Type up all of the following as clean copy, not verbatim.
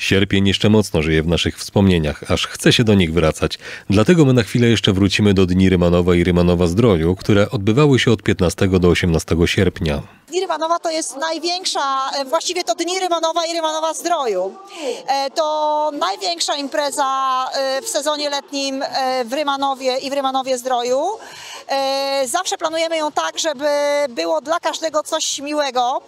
Sierpień jeszcze mocno żyje w naszych wspomnieniach, aż chce się do nich wracać. Dlatego my na chwilę jeszcze wrócimy do Dni Rymanowa i Rymanowa-Zdroju, które odbywały się od 15 do 18 sierpnia. Dni Rymanowa to jest największa, właściwie to Dni Rymanowa i Rymanowa-Zdroju. To największa impreza w sezonie letnim w Rymanowie i w Rymanowie-Zdroju. Zawsze planujemy ją tak, żeby było dla każdego coś miłego.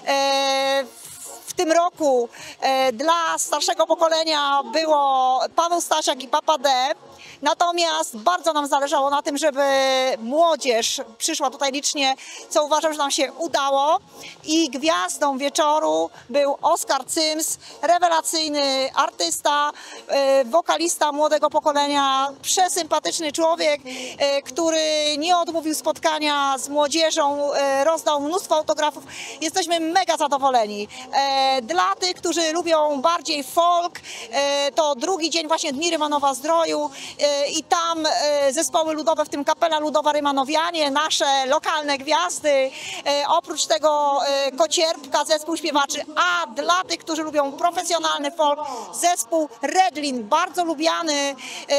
W tym roku dla starszego pokolenia było Paweł Stasiak i Papa D. Natomiast bardzo nam zależało na tym, żeby młodzież przyszła tutaj licznie, co uważam, że nam się udało. I gwiazdą wieczoru był Oskar Cyms, rewelacyjny artysta, wokalista młodego pokolenia, przesympatyczny człowiek, który nie odmówił spotkania z młodzieżą, rozdał mnóstwo autografów. Jesteśmy mega zadowoleni. Dla tych, którzy lubią bardziej folk, to drugi dzień właśnie Dni Rymanowa-Zdroju i tam zespoły ludowe, w tym Kapela Ludowa Rymanowianie, nasze lokalne gwiazdy, oprócz tego Kocierpka, zespół śpiewaczy, a dla tych, którzy lubią profesjonalny folk, zespół Redlin, bardzo lubiany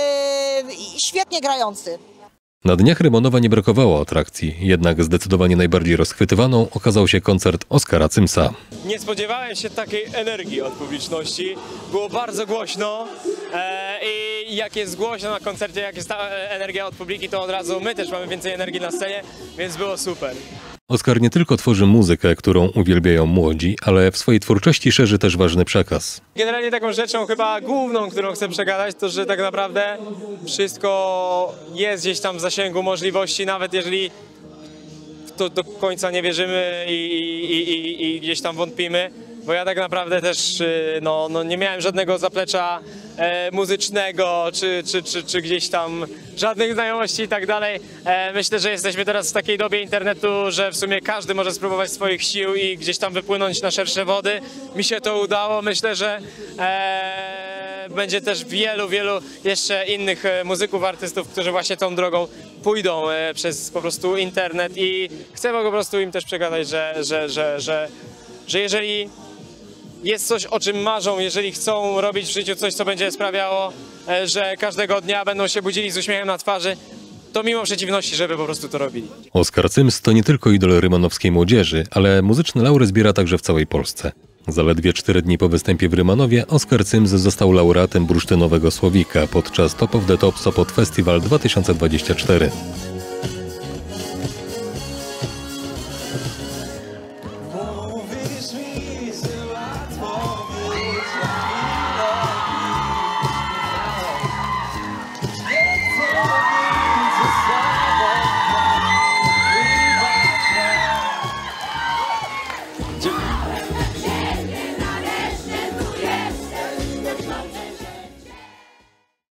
i świetnie grający. Na Dniach Rymanowa nie brakowało atrakcji, jednak zdecydowanie najbardziej rozchwytywaną okazał się koncert Oskara Cymsa. Nie spodziewałem się takiej energii od publiczności, było bardzo głośno i jak jest głośno na koncercie, jak jest ta energia od publiki, to od razu my też mamy więcej energii na scenie, więc było super. Oskar nie tylko tworzy muzykę, którą uwielbiają młodzi, ale w swojej twórczości szerzy też ważny przekaz. Generalnie taką rzeczą chyba główną, którą chcę przekazać, to że tak naprawdę wszystko jest gdzieś tam w zasięgu możliwości, nawet jeżeli w to do końca nie wierzymy i gdzieś tam wątpimy. Bo ja tak naprawdę też nie miałem żadnego zaplecza muzycznego, czy gdzieś tam żadnych znajomości i tak dalej. Myślę, że jesteśmy teraz w takiej dobie internetu, że w sumie każdy może spróbować swoich sił i gdzieś tam wypłynąć na szersze wody. Mi się to udało. Myślę, że będzie też wielu jeszcze innych muzyków, artystów, którzy właśnie tą drogą pójdą przez po prostu internet i chcę po prostu im też przekazać, że jeżeli jest coś, o czym marzą, jeżeli chcą robić w życiu coś, co będzie sprawiało, że każdego dnia będą się budzili z uśmiechem na twarzy, to mimo przeciwności, żeby po prostu to robili. Oskar Cyms to nie tylko idol rymanowskiej młodzieży, ale muzyczne laury zbiera także w całej Polsce. Zaledwie 4 dni po występie w Rymanowie Oskar Cyms został laureatem Bursztynowego Słowika podczas Top of the Top Sopot Festival 2024.